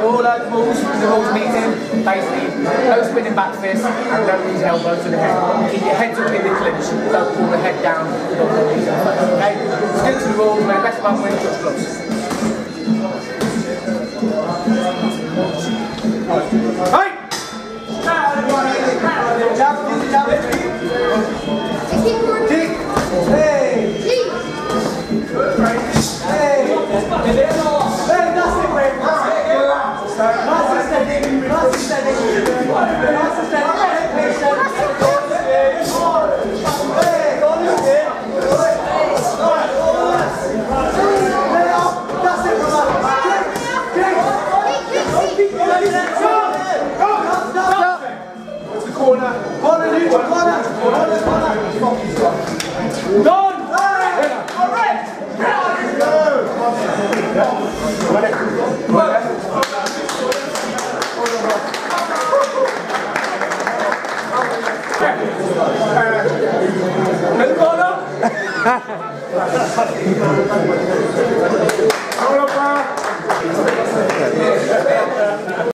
you all heard the rules in the rules meeting. Basically, no spinning back fists and don't use elbows to the head. Keep your head up in the clinch, don't pull the head down. Okay? Stick to the rules, mate. Best man wins, touch gloves. Hey! Ha